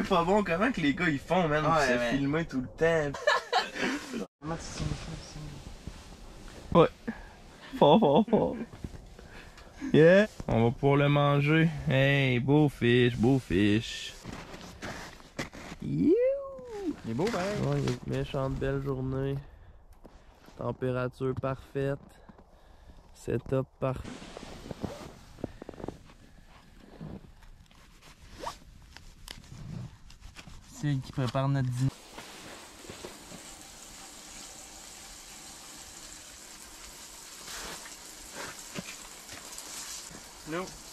pas bon. Comment que les gars ils font, man, pour se filmer tout le temps? Ouais. Fort. Yeah. On va pouvoir le manger. Hey, beau fish, beau fish. You. Il est beau, ben. Ouais, une méchante belle journée. Température parfaite. Setup parfait. C'est elle qui prépare notre dîner. Non.